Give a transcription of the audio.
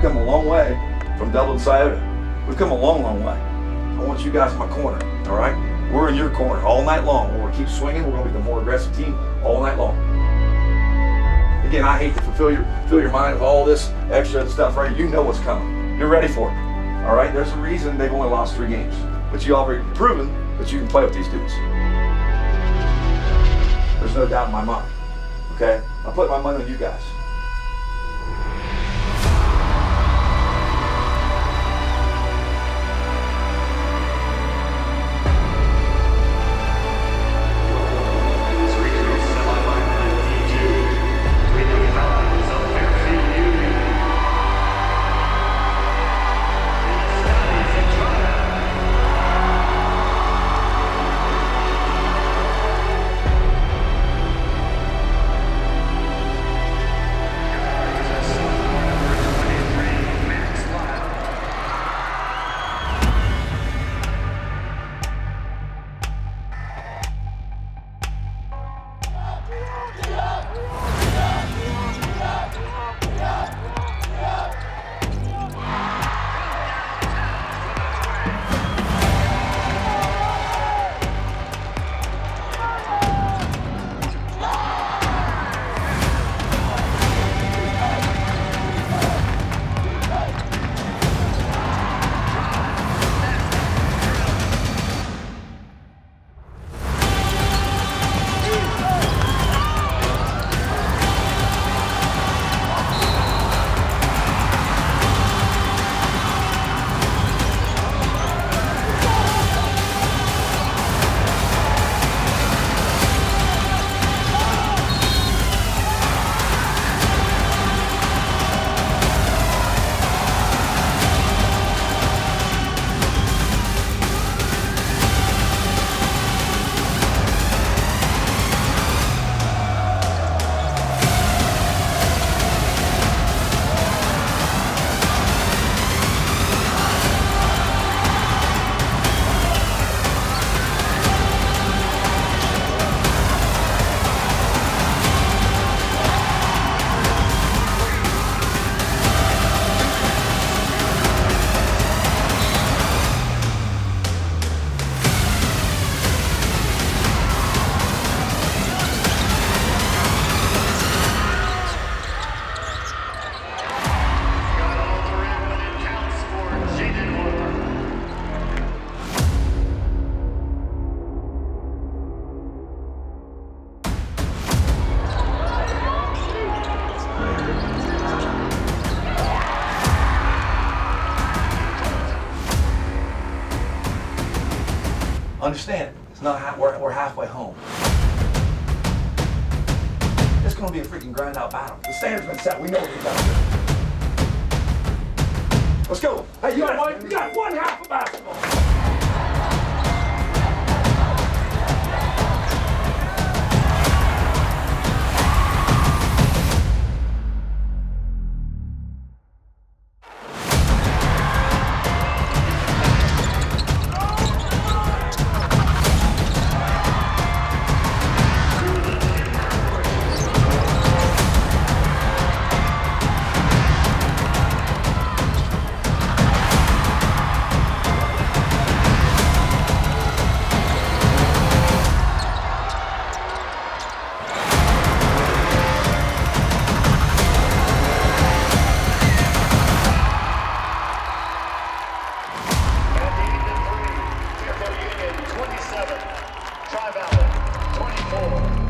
come a long way from Dublin, Scioto. We've come a long, long way. I want you guys in my corner, all right? We're in your corner all night long. We're gonna keep swinging. We're gonna be the more aggressive team all night long. Again, I hate to fill your mind with all this extra stuff, right? You know what's coming. You're ready for it, all right? There's a reason they've only lost 3 games, but you already proven that you can play with these dudes. There's no doubt in my mind, okay? I put my money on you guys. Regional Semifinal D2 between the Falcons of Fairfield Union and the Scotties of Toronto. Understand, it's not we're halfway home. It's gonna be a freaking grind out battle. The standard's been set. We know what we got to do. Let's go. Hey, you got one half of basketball. Fairfield Union 27, Tri-Valley 24.